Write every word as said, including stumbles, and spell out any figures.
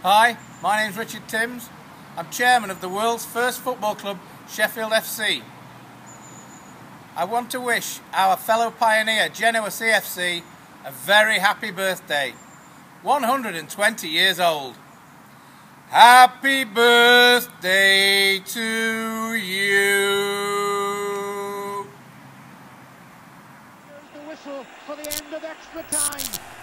Hi, my name's Richard Timms. I'm chairman of the world's first football club, Sheffield F C. I want to wish our fellow pioneer, Genoa C F C, a very happy birthday. one hundred twenty years old. Happy birthday to you. There's the whistle for the end of extra time.